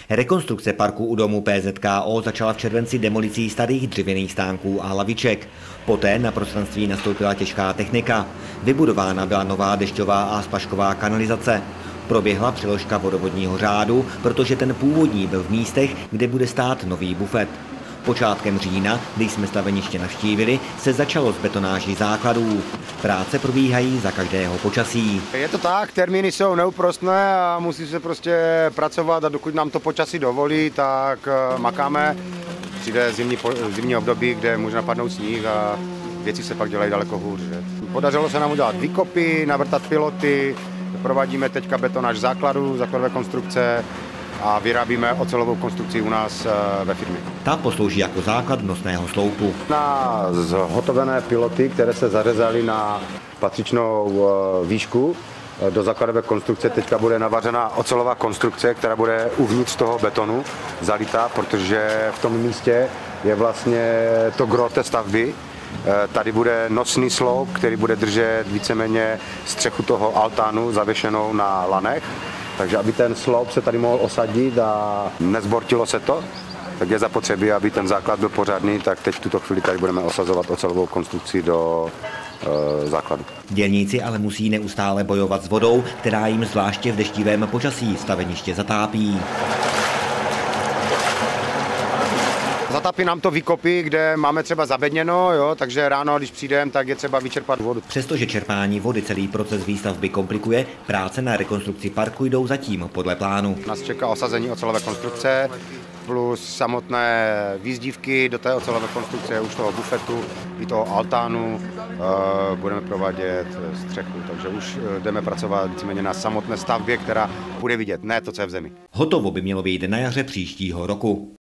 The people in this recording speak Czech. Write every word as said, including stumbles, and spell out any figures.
Rekonstrukce parku u domu P Z K O začala v červenci demolicí starých dřevěných stánků a laviček. Poté na prostranství nastoupila těžká technika. Vybudována byla nová dešťová a splašková kanalizace. Proběhla přeložka vodovodního řádu, protože ten původní byl v místech, kde bude stát nový bufet. Počátkem října, když jsme staveniště navštívili, se začalo s betonáží základů. Práce probíhají za každého počasí. Je to tak, termíny jsou neúprostné a musí se prostě pracovat a dokud nám to počasí dovolí, tak makáme. Přijde zimní, zimní období, kde může napadnout sníh a věci se pak dělají daleko hůř. Že? Podařilo se nám udělat výkopy, navrtat piloty, provádíme teďka betonáž základů, základové konstrukce a vyrábíme ocelovou konstrukci u nás ve firmě. Ta poslouží jako základ nosného sloupu. Na zhotovené piloty, které se zařezaly na patřičnou výšku, do základové konstrukce teďka bude navařena ocelová konstrukce, která bude uvnitř toho betonu zalitá, protože v tom místě je vlastně to gros té stavby. Tady bude nosný sloup, který bude držet víceméně střechu toho altánu zavěšenou na lanech. Takže aby ten sloup se tady mohl osadit a nezbortilo se to, tak je zapotřebí, aby ten základ byl pořádný, tak teď v tuto chvíli tady budeme osazovat ocelovou konstrukci do e, základu. Dělníci ale musí neustále bojovat s vodou, která jim zvláště v deštivém počasí staveniště zatápí. Zatápí nám to výkopy, kde máme třeba zabedněno, jo, takže ráno, když přijdeme, tak je třeba vyčerpat vodu. Přestože čerpání vody celý proces výstavby komplikuje, práce na rekonstrukci parku jdou zatím podle plánu. Nás čeká osazení ocelové konstrukce plus samotné výzdívky do té ocelové konstrukce, už toho bufetu i toho altánu, e, budeme provádět střechu, takže už jdeme pracovat víceméně na samotné stavbě, která bude vidět, ne to, co je v zemi. Hotovo by mělo být na jaře příštího roku.